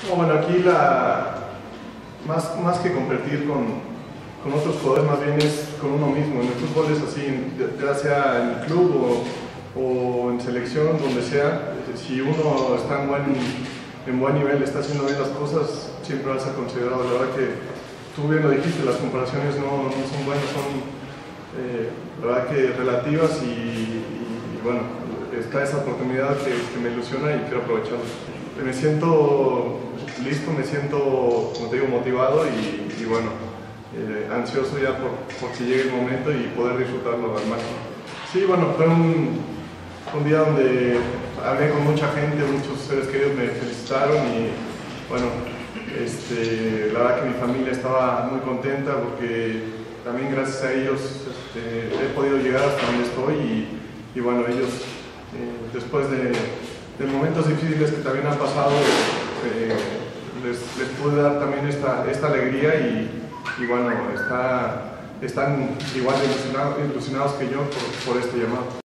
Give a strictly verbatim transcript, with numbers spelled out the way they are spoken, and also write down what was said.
No, bueno, aquí la, más, más que competir con, con otros jugadores, más bien es con uno mismo. En el fútbol es así, ya sea en el club o, o en selección, donde sea. Si uno está en buen, en buen nivel, está haciendo bien las cosas, siempre va a ser considerado. La verdad que tú bien lo dijiste, las comparaciones no, no son buenas, son eh, la verdad que relativas y, y, y bueno, está esa oportunidad que, que me ilusiona y quiero aprovecharla. Me siento listo, me siento, como te digo, motivado y, y bueno, eh, ansioso ya por, por que llegue el momento y poder disfrutarlo al máximo. Sí, bueno, fue un, un día donde hablé con mucha gente, muchos seres queridos me felicitaron y bueno, este, la verdad que mi familia estaba muy contenta porque también gracias a ellos este, he podido llegar hasta donde estoy y, y bueno, ellos eh, después de, de momentos difíciles que también han pasado, eh, les, les pude dar también esta, esta alegría y, y bueno, está, están igual de ilusionados, ilusionados que yo por, por este llamado.